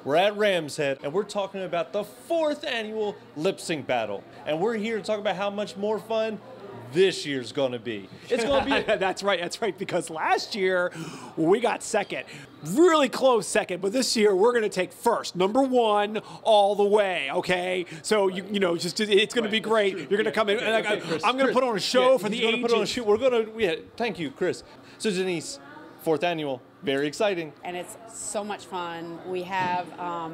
We're at Ram's Head, and we're talking about the 4th annual lip sync battle. And we're here to talk about how much more fun this year's going to be. It's going to be... That's right, because last year we got second. Really close second, but this year we're going to take first. #1 all the way, okay? So, you know, just it's going to be great. You're going to come in, and I'm going to put on a show for the ages. We're going to, thank you, Chris. So, Denise, 4th annual, very exciting. And it's so much fun. We have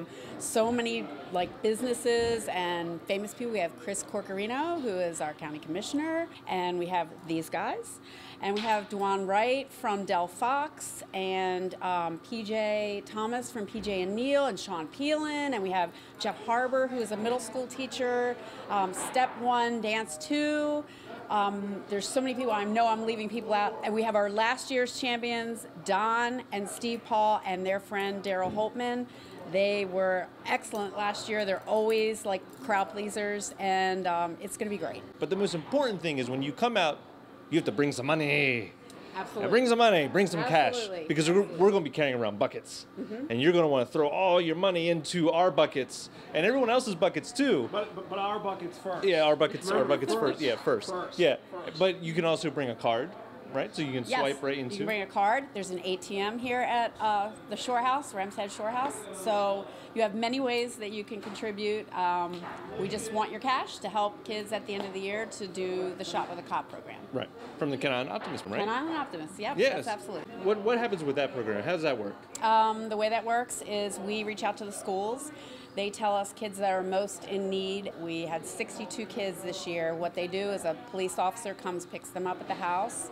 so many businesses and famous people. We have Chris Corcarino, who is our county commissioner, and we have these guys. And we have Dwan Wright from Del Fox, and PJ Thomas from PJ and Neil, and Sean Peelin, and we have Jeff Harbor, who is a middle school teacher, Step 1, Dance 2. There's so many people. I know I'm leaving people out. And we have our last year's champions, Don and Steve Paul, and their friend Daryl Holtman. They were excellent last year. They're always crowd pleasers, and it's going to be great. But the most important thing is when you come out, you have to bring some money. Absolutely. Now bring some money, bring some Absolutely. cash, because we're going to be carrying around buckets, and you're going to want to throw all your money into our buckets and everyone else's buckets too. But our buckets first. Yeah, our buckets first. Yeah, first. Yeah, but you can also bring a card, right? So you can swipe right into. You can bring a card. There's an ATM here at the Shore House, Ram's Head Shore House. So you have many ways that you can contribute. We just want your cash to help kids at the end of the year to do the Shot with a Cop program. Right, from the Kent Island Optimist, right? Kent Island Optimist, yep, yes. That's absolutely. What happens with that program? How does that work? The way that works is we reach out to the schools. They tell us kids that are most in need. We had 62 kids this year. What they do is a police officer comes, picks them up at the house,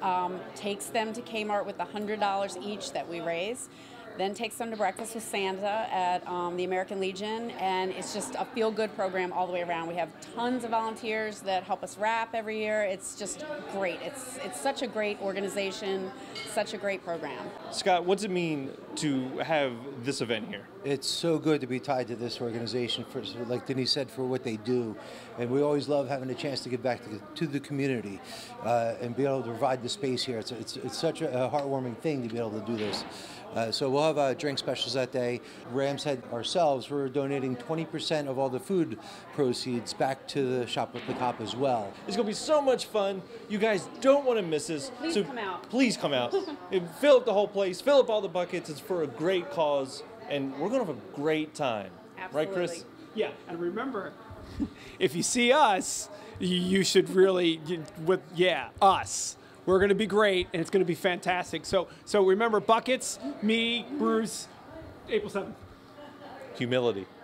takes them to Kmart with $100 each that we raise, then takes them to breakfast with Santa at the American Legion, and it's just a feel-good program all the way around. We have tons of volunteers that help us wrap every year. It's just great. It's such a great organization, such a great program. Scott, what's it mean to have this event here? It's so good to be tied to this organization, for, like Denise said, for what they do. And we always love having a chance to give back to the community and be able to provide the space here. It's such a heartwarming thing to be able to do this. So we'll have drink specials that day. Ram's Head ourselves, we're donating 20% of all the food proceeds back to the Shop with the Cop as well. It's going to be so much fun. You guys don't want to miss this. Please so come out. Please come out. Fill up the whole place. Fill up all the buckets. It's for a great cause. And we're going to have a great time. Absolutely. Right, Chris? Yeah, and remember, if you see us, you should really, us. We're going to be great, and it's going to be fantastic. So remember, buckets, me, Bruce, April 7th. Humility.